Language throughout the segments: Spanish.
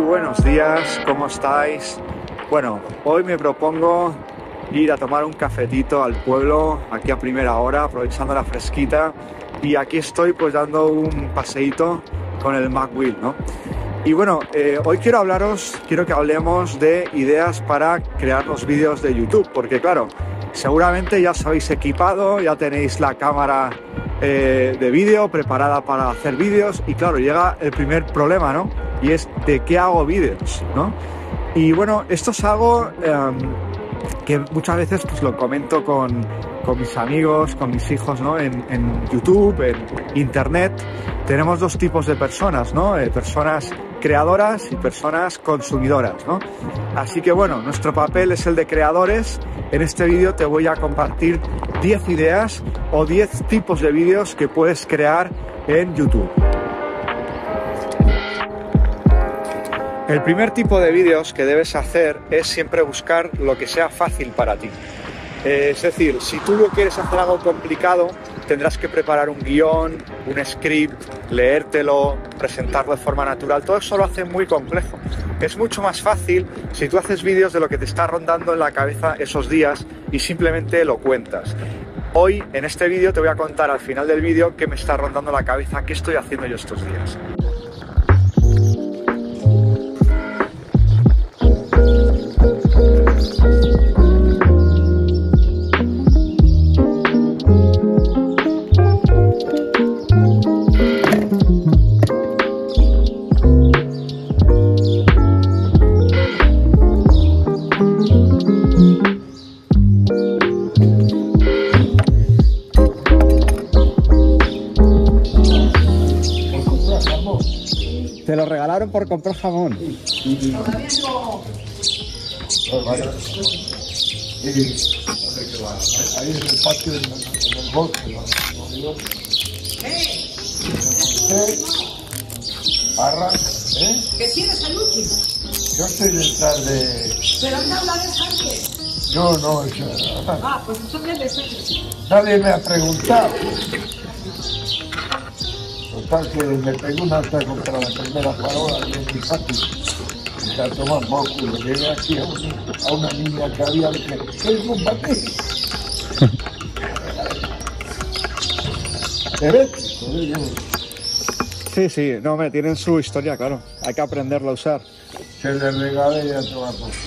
buenos días, ¿cómo estáis? Bueno, hoy me propongo ir a tomar un cafetito al pueblo, aquí a primera hora, aprovechando la fresquita, y aquí estoy pues dando un paseíto con el Macwheel, ¿no? Y bueno, hoy quiero que hablemos de ideas para crear los vídeos de YouTube, porque claro, seguramente ya os habéis equipado, ya tenéis la cámara de vídeo preparada para hacer vídeos, y claro, llega el primer problema, ¿no? Y es ¿de qué hago vídeos?, ¿no? Y bueno, esto es algo que muchas veces pues lo comento con mis amigos, con mis hijos, ¿no? En YouTube, en Internet, tenemos dos tipos de personas, ¿no? Personas creadoras y personas consumidoras, ¿no? Así que bueno, nuestro papel es el de creadores. En este vídeo te voy a compartir 10 ideas o 10 tipos de vídeos que puedes crear en YouTube. El primer tipo de vídeos que debes hacer es siempre buscar lo que sea fácil para ti. Es decir, si tú quieres hacer algo complicado, tendrás que preparar un guión, un script, leértelo, presentarlo de forma natural. Todo eso lo hace muy complejo. Es mucho más fácil si tú haces vídeos de lo que te está rondando en la cabeza esos días y simplemente lo cuentas. Hoy, en este vídeo, te voy a contar al final del vídeo qué me está rondando la cabeza, qué estoy haciendo yo estos días. Te lo regalaron por comprar jamón. Todavía no. Ahí en el patio, en el bosque, ¿Qué tienes al último? Yo estoy detrás de... Pero anda a hablar antes. Yo no, Pues entonces le estoy... nadie me ha preguntado. Total que me pegó una alta contra la primera farola y en mi patio. Y a tomar por culo. Llegué aquí a una niña que había que es un patín. Eléctrico, Sí, no, tienen su historia, claro. Hay que aprenderlo a usar. se le regalé y a tomar por culo.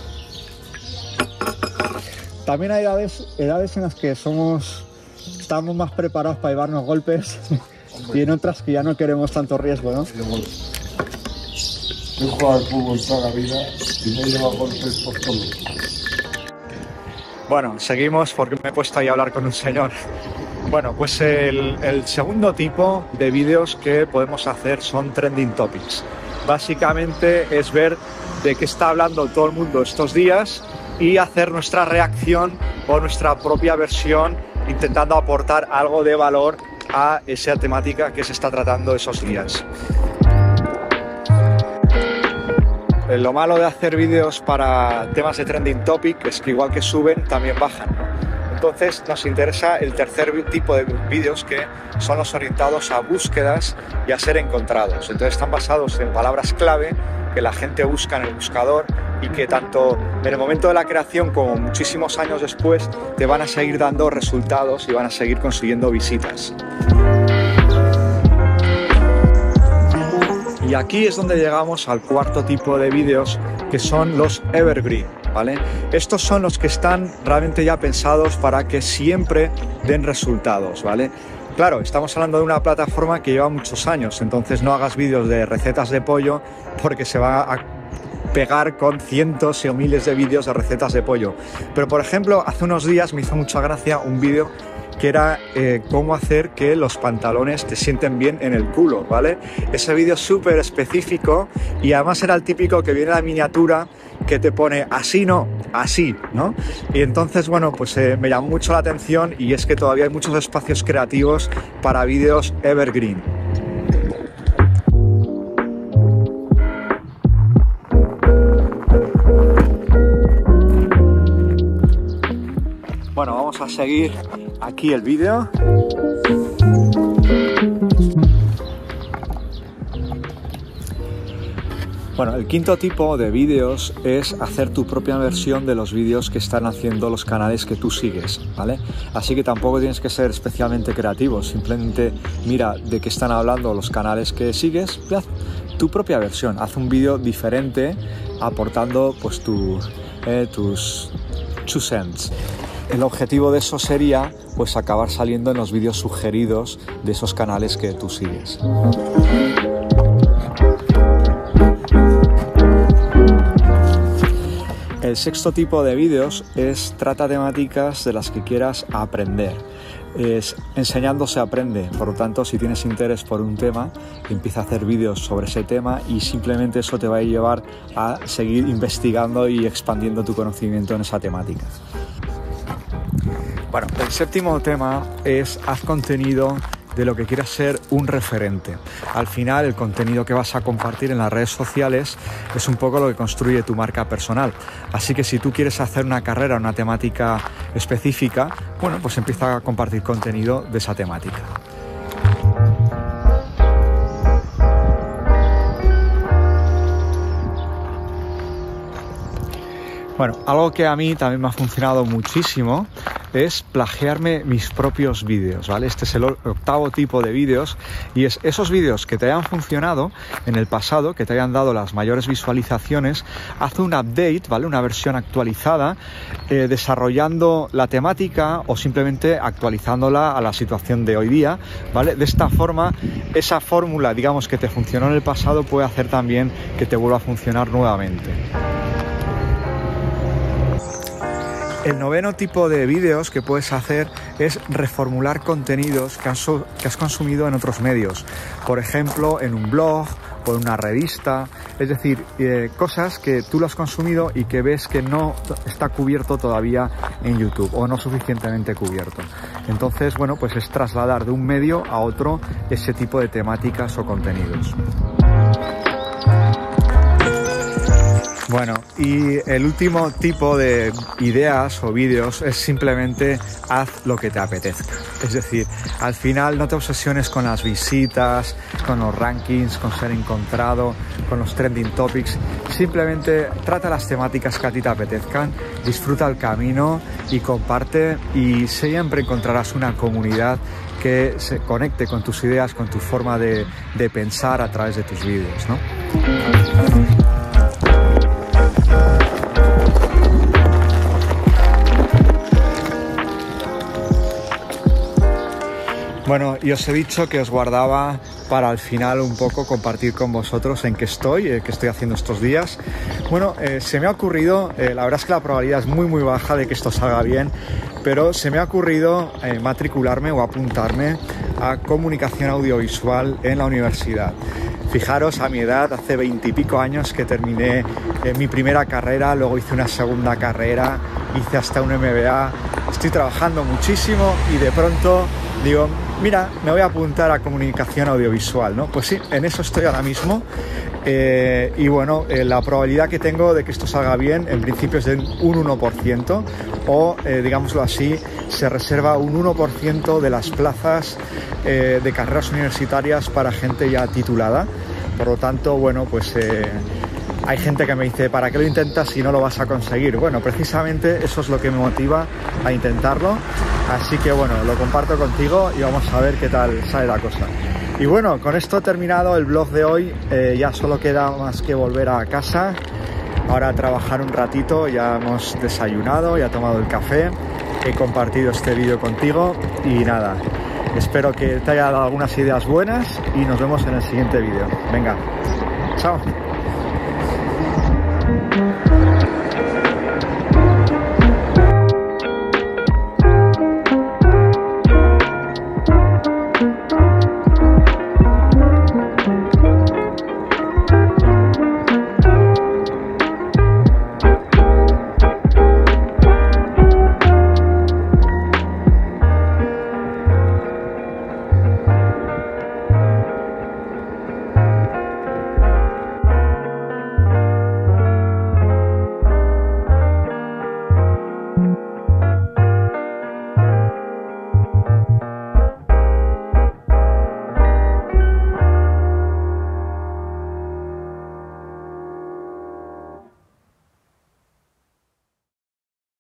También hay edades en las que estamos más preparados para llevarnos golpes y en otras que ya no queremos tanto riesgo, ¿no? Yo he jugado al fútbol toda la vida y me he llevado golpes por todo. Bueno, seguimos porque me he puesto ahí a hablar con un señor. Bueno, pues el segundo tipo de vídeos que podemos hacer son trending topics. Básicamente es ver de qué está hablando todo el mundo estos días y hacer nuestra reacción o nuestra propia versión intentando aportar algo de valor a esa temática que se está tratando esos días. Lo malo de hacer vídeos para temas de trending topic es que igual que suben, también bajan, ¿no? Entonces nos interesa el tercer tipo de vídeos, que son los orientados a búsquedas y a ser encontrados. Entonces están basados en palabras clave que la gente busca en el buscador y que tanto en el momento de la creación como muchísimos años después te van a seguir dando resultados y van a seguir consiguiendo visitas. Y aquí es donde llegamos al cuarto tipo de vídeos, que son los evergreen, ¿vale? Estos son los que están realmente ya pensados para que siempre den resultados, ¿vale? Claro, estamos hablando de una plataforma que lleva muchos años, entonces no hagas vídeos de recetas de pollo porque se va a pegar con cientos o miles de vídeos de recetas de pollo. Pero por ejemplo, hace unos días me hizo mucha gracia un vídeo que era cómo hacer que los pantalones te sienten bien en el culo, ¿vale? Ese vídeo es súper específico y además era el típico que viene en la miniatura que te pone así no, así, ¿no? Y entonces, bueno, pues me llamó mucho la atención y es que todavía hay muchos espacios creativos para vídeos evergreen. Bueno, vamos a seguir aquí el vídeo. Bueno, el quinto tipo de vídeos es hacer tu propia versión de los vídeos que están haciendo los canales que tú sigues, ¿vale? Así que tampoco tienes que ser especialmente creativo, simplemente mira de qué están hablando los canales que sigues y haz tu propia versión, haz un vídeo diferente aportando pues tus 2 cents. El objetivo de eso sería pues acabar saliendo en los vídeos sugeridos de esos canales que tú sigues. El sexto tipo de vídeos trata temáticas de las que quieras aprender. Enseñando se aprende, por lo tanto, si tienes interés por un tema, empieza a hacer vídeos sobre ese tema y simplemente eso te va a llevar a seguir investigando y expandiendo tu conocimiento en esa temática. Bueno, el séptimo tema es haz contenido de lo que quieras ser un referente. Al final, el contenido que vas a compartir en las redes sociales es un poco lo que construye tu marca personal. Así que si tú quieres hacer una carrera, una temática específica, bueno, pues empieza a compartir contenido de esa temática. Bueno, algo que a mí también me ha funcionado muchísimo es plagiarme mis propios vídeos, ¿vale? Este es el octavo tipo de vídeos y es esos vídeos que te hayan funcionado en el pasado, que te hayan dado las mayores visualizaciones, haz un update, ¿vale? Una versión actualizada, desarrollando la temática o simplemente actualizándola a la situación de hoy día, ¿vale? De esta forma, esa fórmula, digamos, que te funcionó en el pasado puede hacer también que te vuelva a funcionar nuevamente. El noveno tipo de vídeos que puedes hacer es reformular contenidos que has consumido en otros medios. Por ejemplo, en un blog o en una revista. Es decir, cosas que tú lo has consumido y que ves que no está cubierto todavía en YouTube o no suficientemente cubierto. Entonces, bueno, pues es trasladar de un medio a otro ese tipo de temáticas o contenidos. Bueno, y el último tipo de ideas o vídeos es simplemente haz lo que te apetezca. Es decir, al final no te obsesiones con las visitas, con los rankings, con ser encontrado, con los trending topics. Simplemente trata las temáticas que a ti te apetezcan, disfruta el camino y comparte, y siempre encontrarás una comunidad que se conecte con tus ideas, con tu forma de pensar a través de tus vídeos, ¿no? Bueno, y os he dicho que os guardaba para al final un poco compartir con vosotros en qué estoy haciendo estos días. Bueno, se me ha ocurrido, la verdad es que la probabilidad es muy baja de que esto salga bien, pero se me ha ocurrido matricularme o apuntarme a comunicación audiovisual en la universidad. Fijaros, a mi edad, hace 20 y pico años que terminé mi primera carrera, luego hice una segunda carrera, hice hasta un MBA, estoy trabajando muchísimo y de pronto digo, mira, me voy a apuntar a comunicación audiovisual, ¿no? Pues sí, en eso estoy ahora mismo y bueno, la probabilidad que tengo de que esto salga bien en principio es de un 1% o, digámoslo así, se reserva un 1% de las plazas de carreras universitarias para gente ya titulada. Por lo tanto, bueno, pues hay gente que me dice, ¿para qué lo intentas si no lo vas a conseguir? Bueno, precisamente eso es lo que me motiva a intentarlo. Así que bueno, lo comparto contigo y vamos a ver qué tal sale la cosa. Y bueno, con esto he terminado el vlog de hoy. Ya solo queda más que volver a casa. Ahora a trabajar un ratito, ya hemos desayunado, ya he tomado el café. He compartido este vídeo contigo y nada, espero que te haya dado algunas ideas buenas y nos vemos en el siguiente vídeo. Venga, chao.